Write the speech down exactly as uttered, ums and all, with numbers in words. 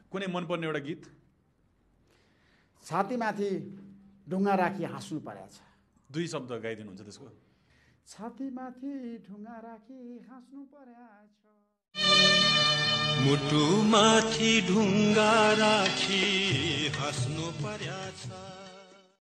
कुनै मनपर्ने एउटा गीत? छातीमाथि ढुङ्गा राखी हाँस्नु परेछ। दुई शब्द गाइदिनुहुन्छ त्यसको? छातीमाथि ढुङ्गा राखी हाँस्नु परेछ, मुटुमाथि ढुङ्गा राखी हाँस्नु परेछ।